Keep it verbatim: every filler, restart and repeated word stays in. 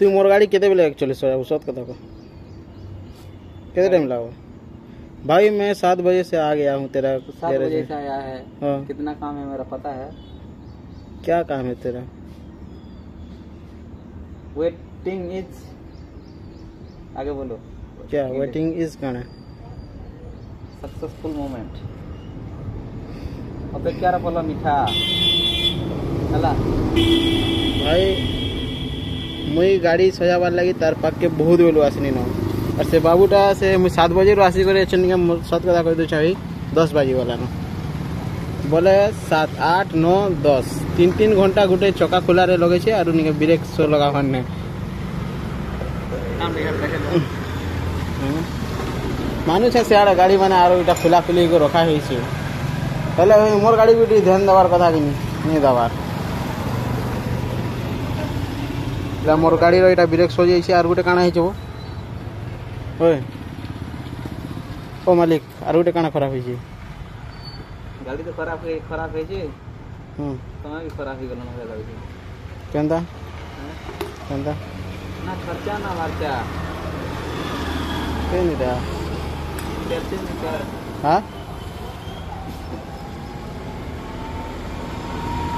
तू मोर गाड़ी केते बेले एक्चुअली सो सत कथा को कितने टाइम लगा भाई? मैं सात बजे से आ गया हूँ तेरा। सात बजे से आया है। हाँ। कितना काम है मेरा पता है? क्या काम है तेरा? वेटिंग इज, आगे बोलो। क्या वेटिंग इज कौन है? Successful moment. अपेक्षा बोला मीठा हला भाई मुई गाड़ी सजाबार लगी तार पाक के बहुत बेलू आसनी न और से बाबूटा से मुझे सात बजे आसी कर सत कथा कह दे चाहे दस बाजी वाला न बोले सात आठ नौ दस तीन तीन घंटा गोटे चका खोल लगे और ब्रेक शो लगा मानु छे सियाड़ा गाड़ी मैंने आरो इटा खुला खुली को रखा है मोर गाड़ी भी ध्यान देवार कथा कि नहीं देवार मोर गाड़ी रो ब्रेक सो जाइए और गोटे काना हो ओ मालिक और गोटे काना खराब है? गाड़ी तो खराब है खराब है जे हम समय भी खराब ही गलो ना गाड़ी केंदा केंदा ना खर्चा ना वार्चा केनिदा कैसे में क्या हां